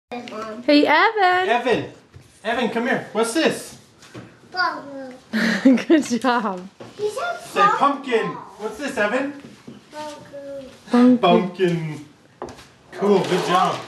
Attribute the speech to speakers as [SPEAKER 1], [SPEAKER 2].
[SPEAKER 1] Mom.
[SPEAKER 2] Hey, Evan.
[SPEAKER 3] Evan, come here. What's this?
[SPEAKER 1] Pumpkin.
[SPEAKER 2] Good job.
[SPEAKER 1] He said
[SPEAKER 3] Say pumpkin. What's this, Evan?
[SPEAKER 1] pumpkin.
[SPEAKER 3] Pumpkin. Cool, good job.